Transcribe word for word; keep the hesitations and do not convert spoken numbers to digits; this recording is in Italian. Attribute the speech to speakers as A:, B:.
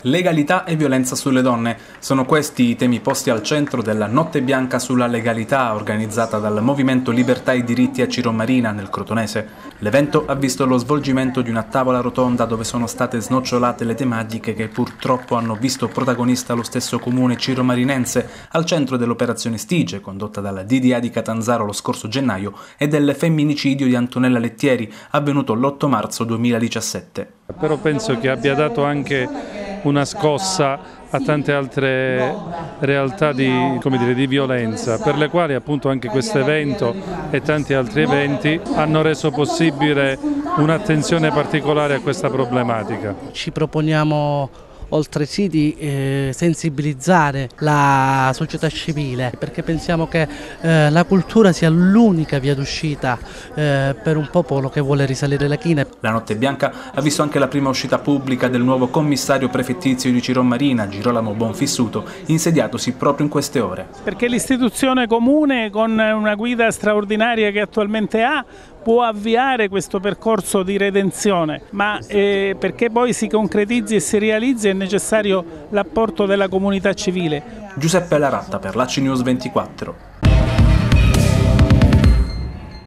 A: Legalità e violenza sulle donne. Sono questi i temi posti al centro della Notte Bianca sulla legalità organizzata dal Movimento Libertà e Diritti a Cirò Marina, nel Crotonese. L'evento ha visto lo svolgimento di una tavola rotonda dove sono state snocciolate le tematiche che purtroppo hanno visto protagonista lo stesso comune ciromarinense, al centro dell'operazione Stige, condotta dalla D D A di Catanzaro lo scorso gennaio, e del femminicidio di Antonella Lettieri, avvenuto l'otto marzo duemiladiciassette.
B: Però penso che abbia dato anche una scossa a tante altre realtà di, come dire, di violenza, per le quali appunto anche questo evento e tanti altri eventi hanno reso possibile un'attenzione particolare a questa problematica.
C: Ci proponiamo oltresì di eh, sensibilizzare la società civile, perché pensiamo che eh, la cultura sia l'unica via d'uscita eh, per un popolo che vuole risalire le chine.
A: La Notte Bianca ha visto anche la prima uscita pubblica del nuovo commissario prefettizio di Cirò Marina, Girolamo Bonfissuto, insediatosi proprio in queste ore.
D: Perché l'istituzione comune, con una guida straordinaria che attualmente ha, può avviare questo percorso di redenzione, ma eh, perché poi si concretizzi e si realizzi è necessario l'apporto della comunità civile.
A: Giuseppe Laratta per l'A C I News ventiquattro.